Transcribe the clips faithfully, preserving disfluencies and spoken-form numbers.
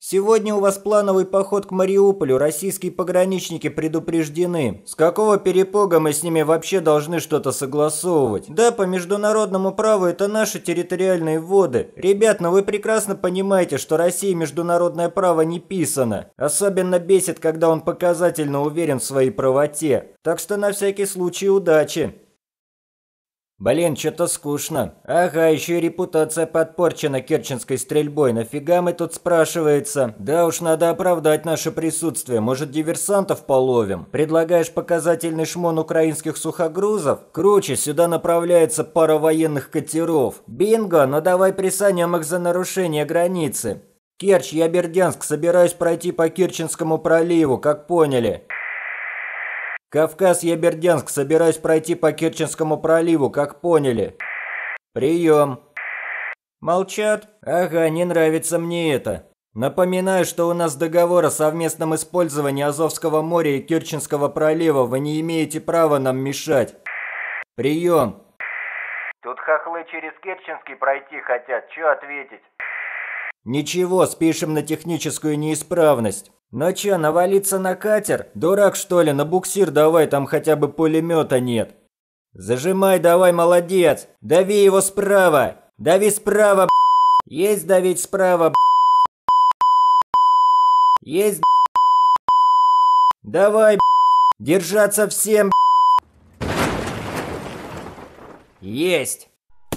Сегодня у вас плановый поход к Мариуполю, российские пограничники предупреждены. С какого перепуга мы с ними вообще должны что-то согласовывать? Да, по международному праву это наши территориальные воды. Ребят, но вы прекрасно понимаете, что России международное право не писано. Особенно бесит, когда он показательно уверен в своей правоте. Так что на всякий случай удачи. Блин, что-то скучно. Ага, еще и репутация подпорчена керченской стрельбой. Нафига мы тут, спрашивается? Да уж, надо оправдать наше присутствие. Может, диверсантов половим? Предлагаешь показательный шмон украинских сухогрузов? Круче, сюда направляется пара военных катеров. Бинго, ну давай присанем их за нарушение границы. Керчь, я Бердянск, собираюсь пройти по Керченскому проливу, как поняли. Кавказ, я Бердянск, собираюсь пройти по Керченскому проливу, как поняли. Прием. Молчат? Ага, не нравится мне это. Напоминаю, что у нас договор о совместном использовании Азовского моря и Керченского пролива, вы не имеете права нам мешать. Прием. Тут хохлы через Керченский пройти хотят, что ответить? Ничего, спишем на техническую неисправность. Ну чё, навалиться на катер? Дурак что ли, на буксир давай, там хотя бы пулемета нет. Зажимай давай, молодец. Дави его справа. Дави справа, б***. Есть давить справа, б***. Есть, б***. Давай, б***. Держаться всем, б***. Есть.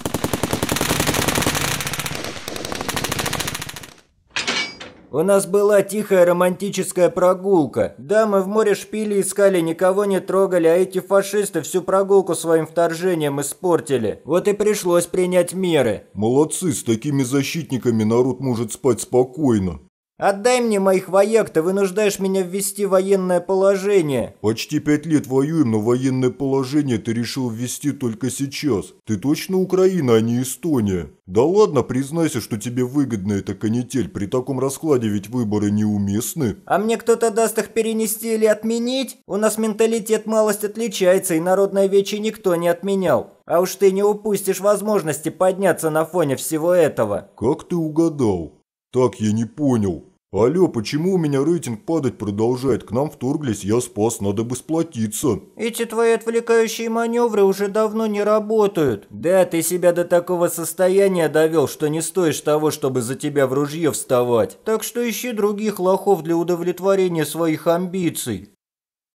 У нас была тихая романтическая прогулка. Да, мы в море шпили искали, никого не трогали, а эти фашисты всю прогулку своим вторжением испортили. Вот и пришлось принять меры. Молодцы, с такими защитниками народ может спать спокойно. Отдай мне моих вояк, ты вынуждаешь меня ввести военное положение. Почти пять лет воюем, но военное положение ты решил ввести только сейчас. Ты точно Украина, а не Эстония? Да ладно, признайся, что тебе выгодна эта канитель. При таком раскладе ведь выборы неуместны. А мне кто-то даст их перенести или отменить? У нас менталитет малость отличается, и народное вече никто не отменял. А уж ты не упустишь возможности подняться на фоне всего этого. Как ты угадал? Так, я не понял. Алло, почему у меня рейтинг падать продолжает? К нам вторглись, я спас, надо бы сплотиться. Эти твои отвлекающие маневры уже давно не работают. Да, ты себя до такого состояния довел, что не стоишь того, чтобы за тебя в ружье вставать. Так что ищи других лохов для удовлетворения своих амбиций.